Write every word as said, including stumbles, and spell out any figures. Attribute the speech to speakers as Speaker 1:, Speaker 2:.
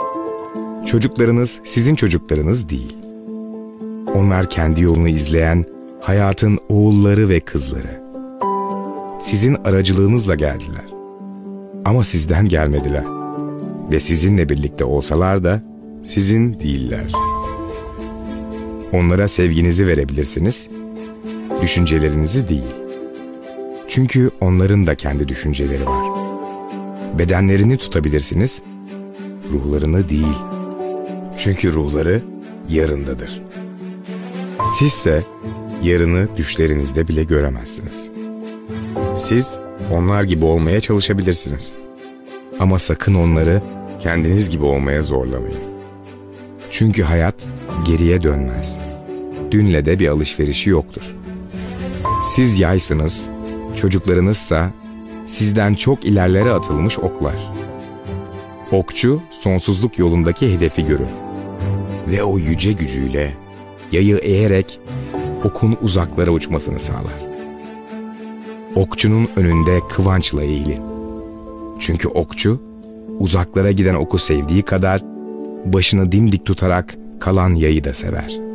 Speaker 1: Çocuklarınız sizin çocuklarınız değil. Onlar kendi yolunu izleyen hayatın oğulları ve kızları. Sizin aracılığınızla geldiler. Ama sizden gelmediler. Ve sizinle birlikte olsalar da sizin değiller. Onlara sevginizi verebilirsiniz, düşüncelerinizi değil. Çünkü onların da kendi düşünceleri var. Bedenlerini tutabilirsiniz, ruhlarını değil. Çünkü ruhları yarındadır. Sizse yarını düşlerinizde bile göremezsiniz. Siz onlar gibi olmaya çalışabilirsiniz. Ama sakın onları kendiniz gibi olmaya zorlamayın. Çünkü hayat geriye dönmez. Dünle de bir alışverişi yoktur. Siz yaysınız, çocuklarınızsa sizden çok ilerlere atılmış oklar. Okçu sonsuzluk yolundaki hedefi görür. Ve o yüce gücüyle yayı eğerek okun uzaklara uçmasını sağlar. Okçunun önünde kıvançla eğilin. Çünkü okçu uzaklara giden oku sevdiği kadar başını dimdik tutarak kalan yayı da sever.